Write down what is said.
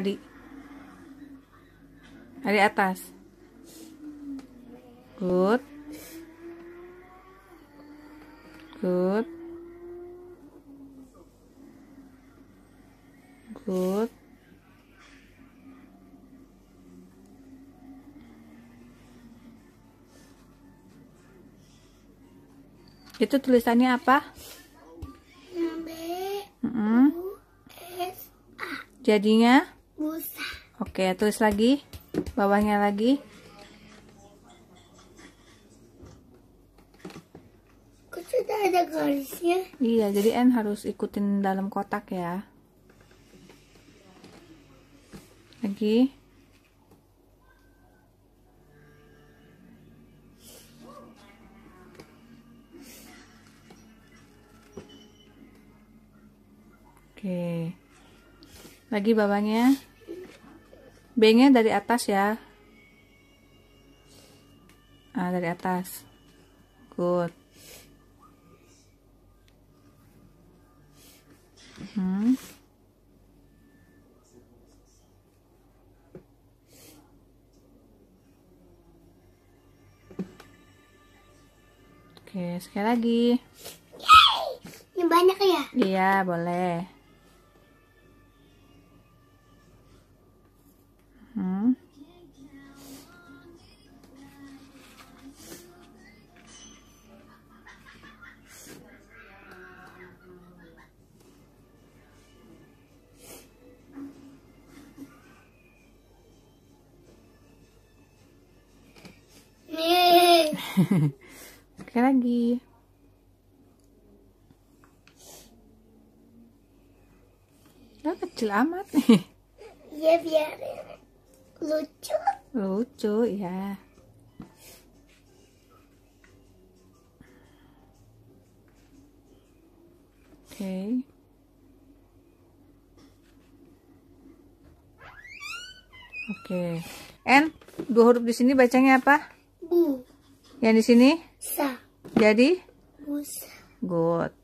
Dari atas. Good. Good. Good. Itu tulisannya apa? Jadinya? Busa. Oke, tulis lagi. Bawahnya lagi. Kok sudah ada garisnya? Iya, jadi N harus ikutin dalam kotak ya. Lagi. Oke. Lagi bawahnya. B-nya dari atas ya. Ah, dari atas. Good. Oke, sekali lagi. Ini banyak ya? Iya, boleh. Nih. Sekali lagi. Udah kecil amat nih. Ya biar lucu. Lucu ya. Oke. Oke. N, dua huruf di sini bacanya apa? Bu. Yang di sini? Sa. Jadi? Busa. Good.